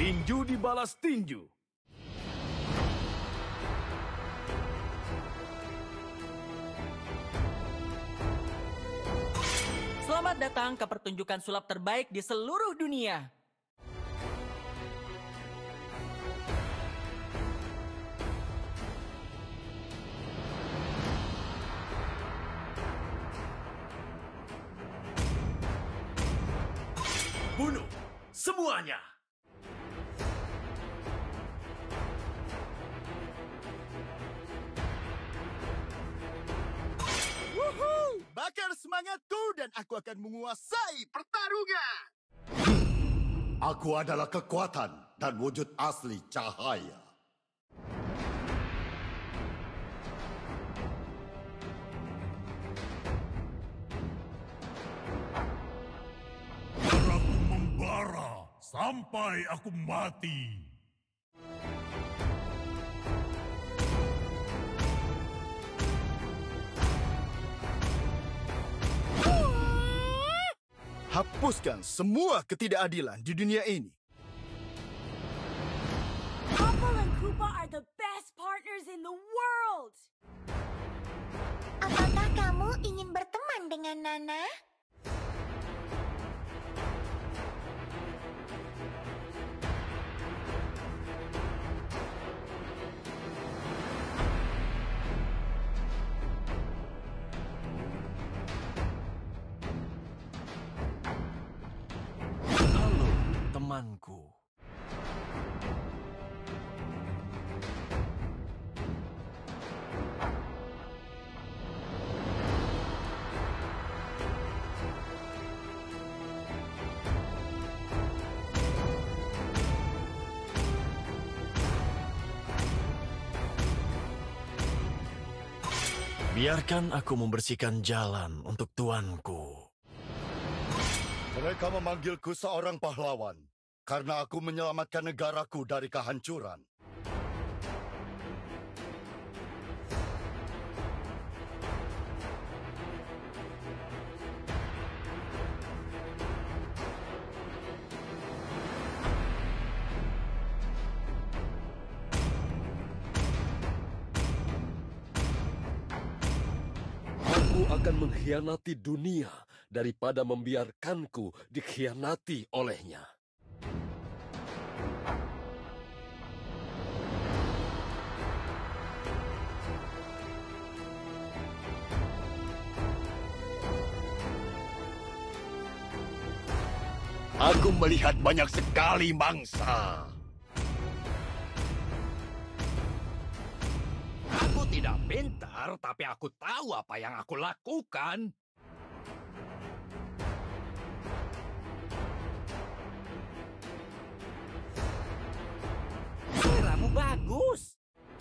Tinju dibalas tinju. Selamat datang ke pertunjukan sulap terbaik di seluruh dunia. Bunuh semuanya. Wuhu! Bakar semangatku dan aku akan menguasai pertarungan. Aku adalah kekuatan dan wujud asli cahaya. Darahku membara sampai aku mati. Hapuskan semua ketidakadilan di dunia ini. Apple and Koopa are the best partners in the world. Apakah kamu ingin berteman dengan Nana? Halo, temanku. Biarkan aku membersihkan jalan untuk tuanku. Mereka memanggilku seorang pahlawan karena aku menyelamatkan negaraku dari kehancuran. Aku akan mengkhianati dunia daripada membiarkanku dikhianati olehnya. Aku melihat banyak sekali mangsa. Aku tidak pintar, tapi aku tahu apa yang aku lakukan. Suaramu bagus.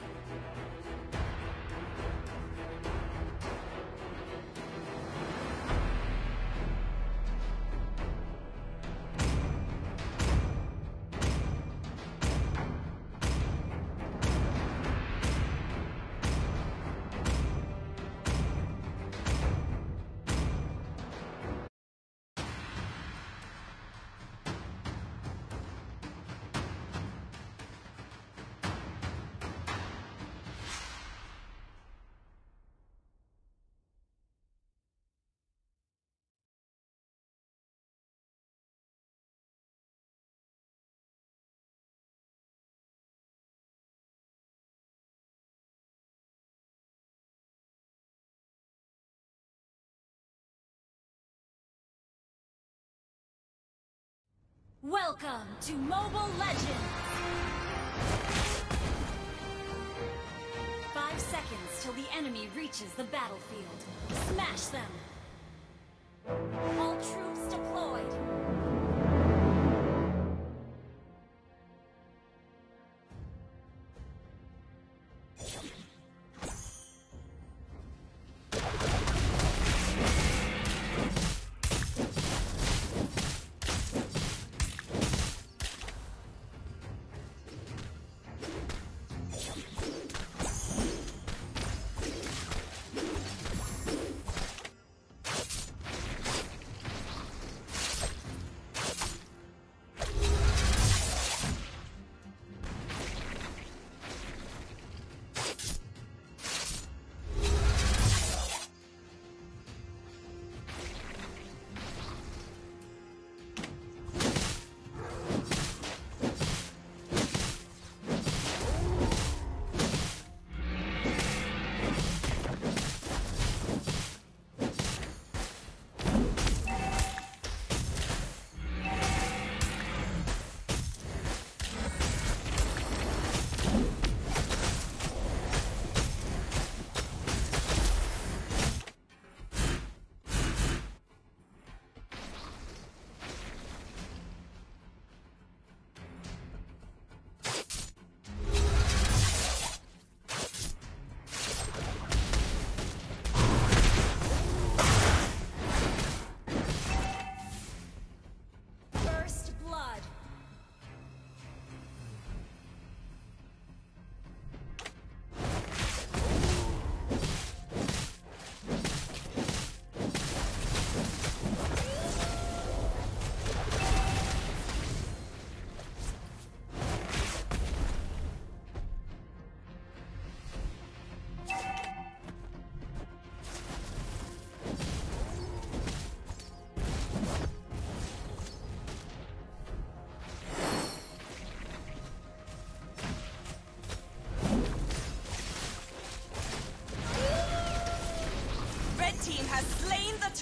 Welcome to Mobile Legends! 5 seconds till the enemy reaches the battlefield. Smash them! All troops deployed!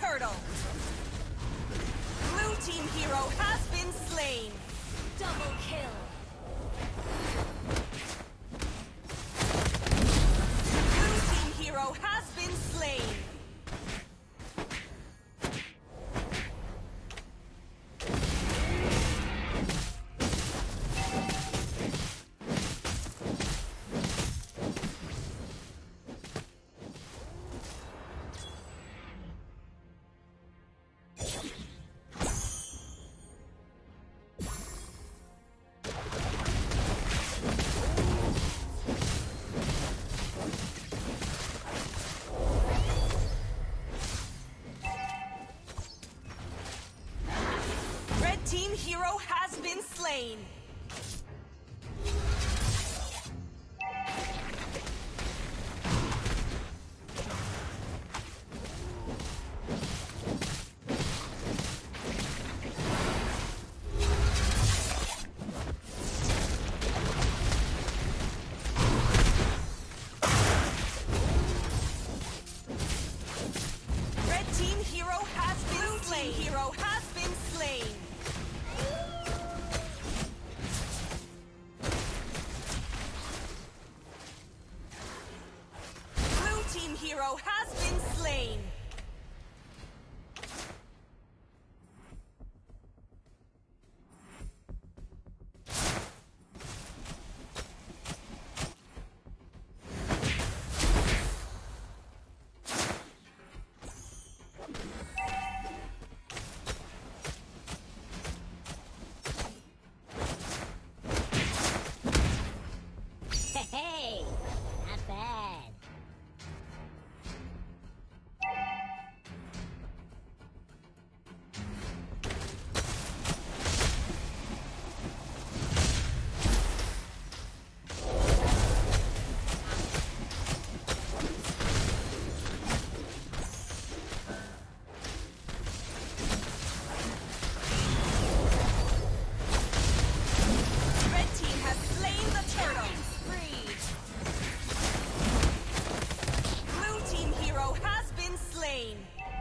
turtle. Blue team hero has been slain. Double kill. Blue team hero has been slain. Team hero has been slain. Red team hero has been slain. Blue team hero has been slain. Team hero has been slain. Hey, not bad. Red team has slain the turtle. Blue team hero has been slain.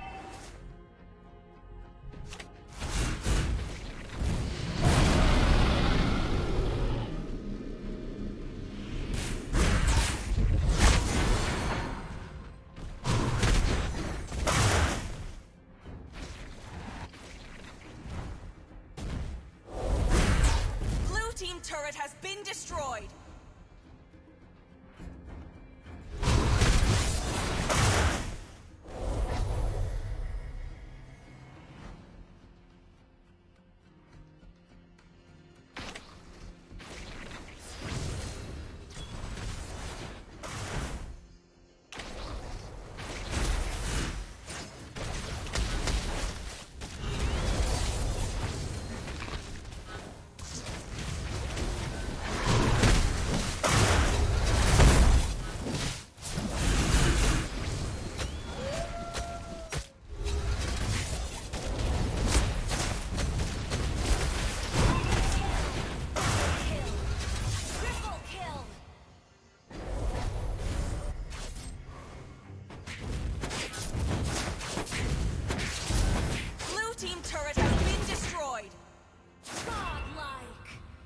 Blue team turret has been destroyed. Triple kill. Blue team turret has been destroyed. Godlike.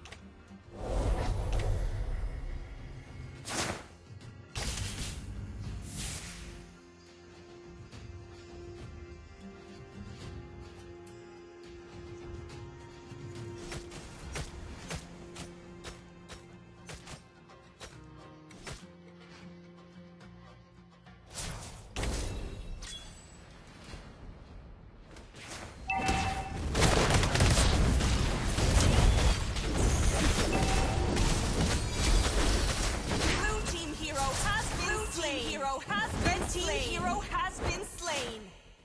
Blue team hero has been slain. Red team hero has been slain.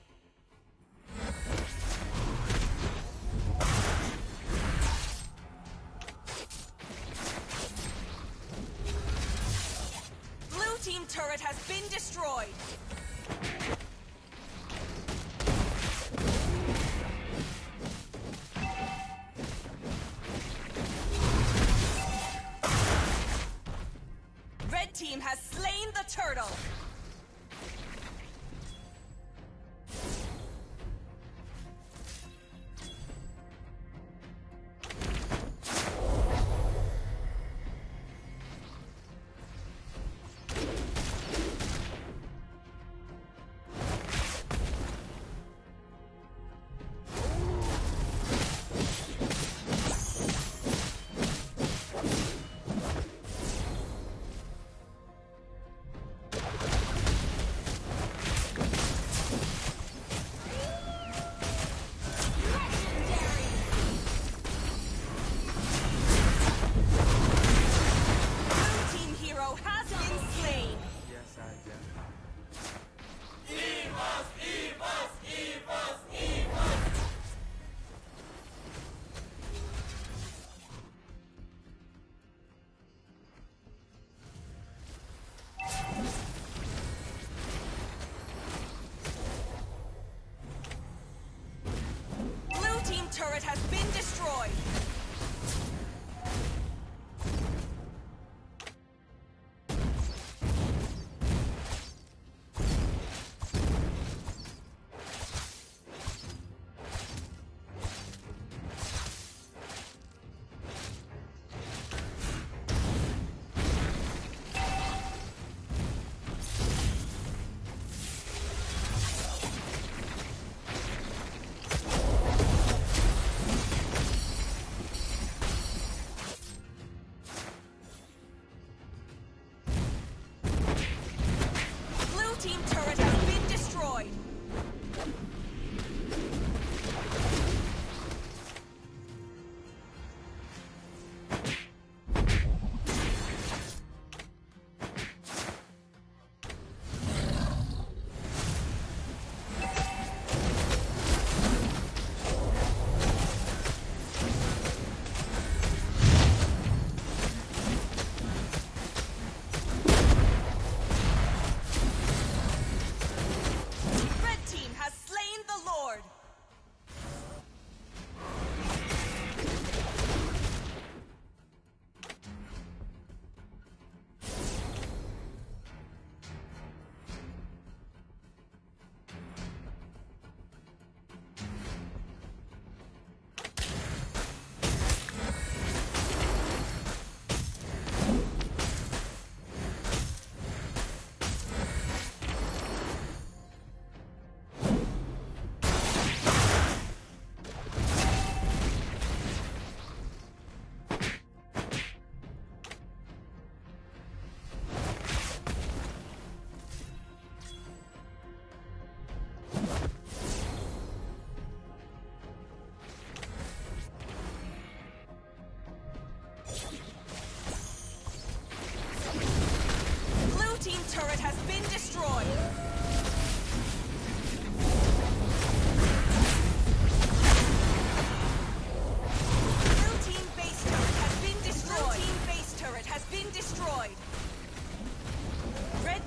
Blue team turret has been destroyed. Red team has slain the turtle.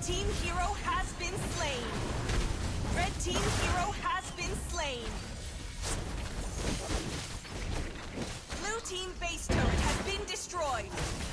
team hero has been slain. Red team hero has been slain. Blue team base turret has been destroyed.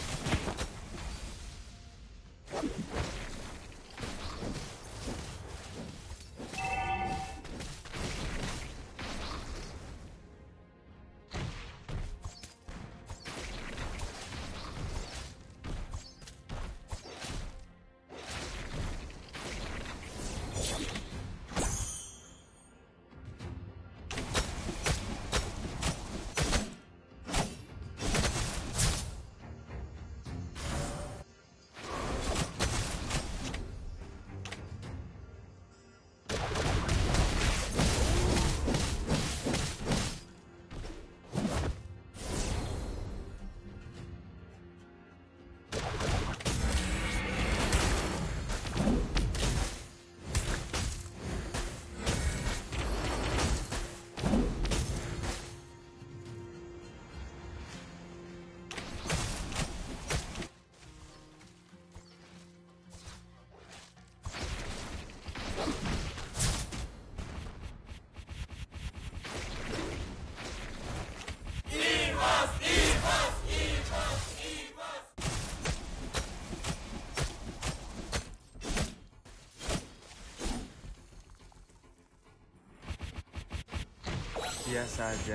Biasa aja.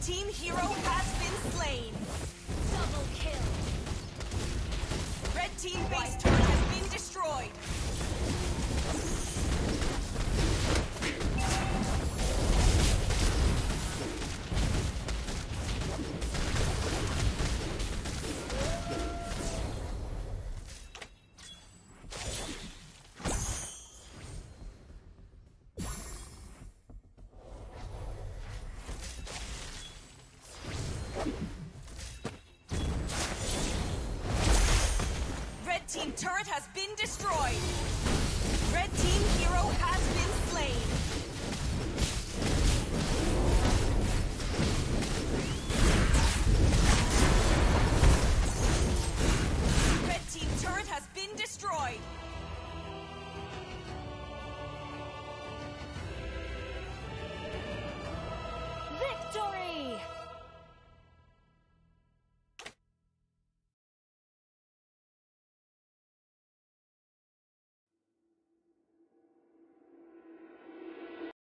team hero has been slain. Double kill. Red team base turret has been destroyed. Red team turret has been destroyed. Red team hero has been slain. Red team turret has been destroyed.